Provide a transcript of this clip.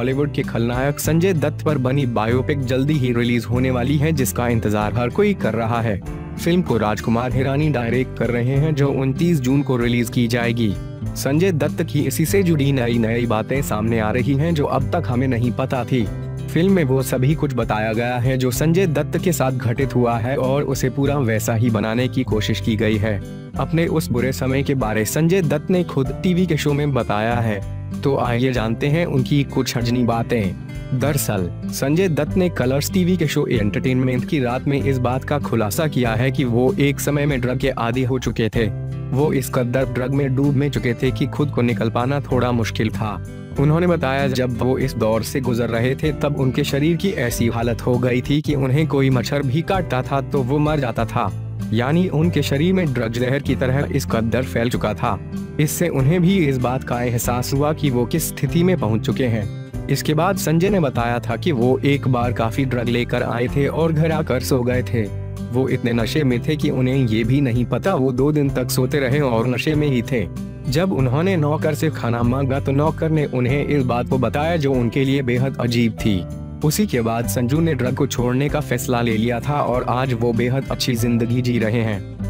बॉलीवुड के खलनायक संजय दत्त पर बनी बायोपिक जल्दी ही रिलीज होने वाली है, जिसका इंतजार हर कोई कर रहा है। फिल्म को राजकुमार हिरानी डायरेक्ट कर रहे हैं, जो 29 जून को रिलीज की जाएगी। संजय दत्त की इसी से जुड़ी नई बातें सामने आ रही हैं, जो अब तक हमें नहीं पता थी। फिल्म में वो सभी कुछ बताया गया है जो संजय दत्त के साथ घटित हुआ है और उसे पूरा वैसा ही बनाने की कोशिश की गई है। अपने उस बुरे समय के बारे संजय दत्त ने खुद टीवी के शो में बताया है। तो आइए जानते हैं उनकी कुछ अजनी बातें। दरअसल संजय दत्त ने कलर्स टीवी के शो एंटरटेनमेंट की रात में इस बात का खुलासा किया है कि वो एक समय में ड्रग के आदी हो चुके थे। वो इस कदर ड्रग में डूब में चुके थे कि खुद को निकल पाना थोड़ा मुश्किल था। उन्होंने बताया जब वो इस दौर से गुजर रहे थे तब उनके शरीर की ऐसी हालत हो गई थी कि उन्हें कोई मच्छर भी काटता था तो वो मर जाता था। यानी उनके शरीर में ड्रग जहर की तरह इस कदर फैल चुका था। इससे उन्हें भी इस बात का एहसास हुआ कि वो किस स्थिति में पहुंच चुके हैं। इसके बाद संजय ने बताया था कि वो एक बार काफी ड्रग लेकर आए थे और घर आकर सो गए थे। वो इतने नशे में थे कि उन्हें ये भी नहीं पता वो 2 दिन तक सोते रहे और नशे में ही थे। जब उन्होंने नौकर से खाना मांगा तो नौकर ने उन्हें इस बात को बताया जो उनके लिए बेहद अजीब थी। उसी के बाद संजू ने ड्रग को छोड़ने का फैसला ले लिया था और आज वो बेहद अच्छी जिंदगी जी रहे हैं।